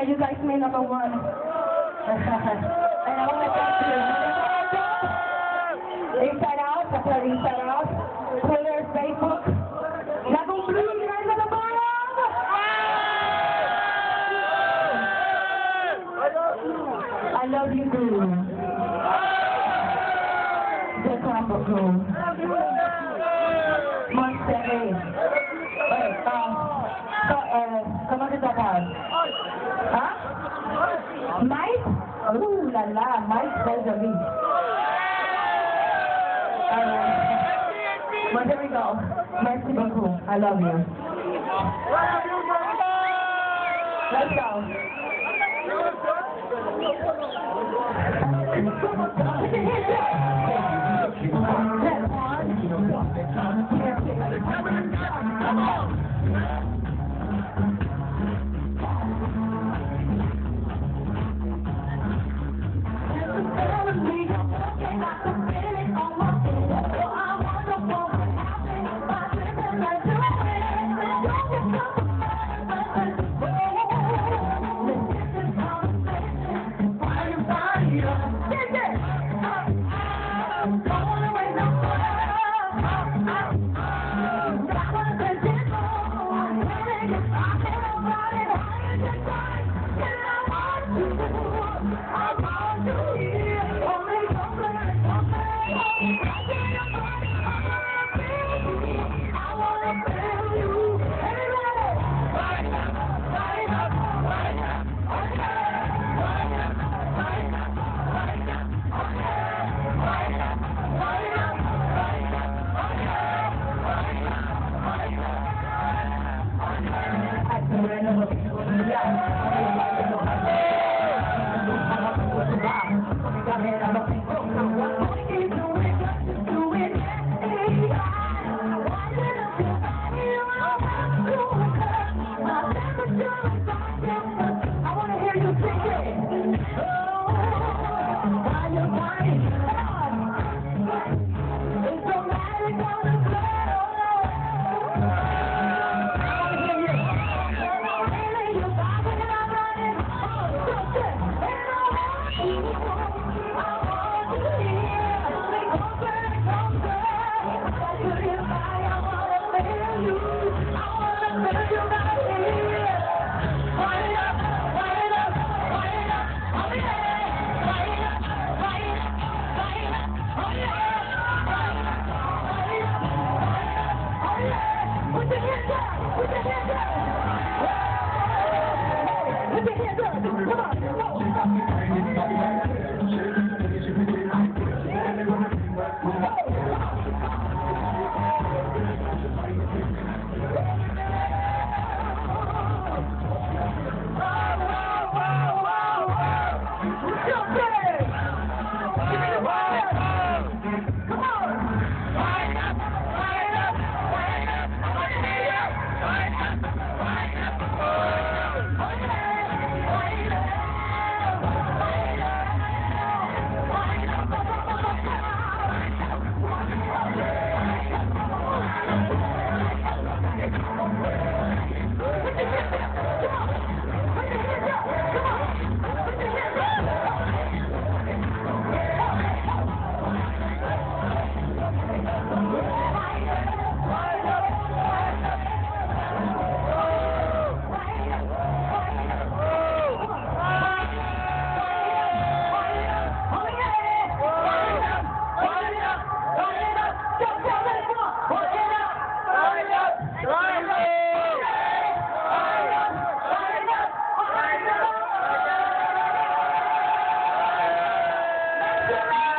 you guys may number one. And I want to thank you. Inside Out, that's our Inside Out. Twitter, Facebook. Lagong Blue, you guys are the bottom! I love you, Blue. Just one for Blue. Monster A. Wait, comment tu t'appelles? Hein? Mike? Ouh là là, Mike, très joli. Well, there we go. Merci beaucoup. I love you. Let's go. Come on. Yeah.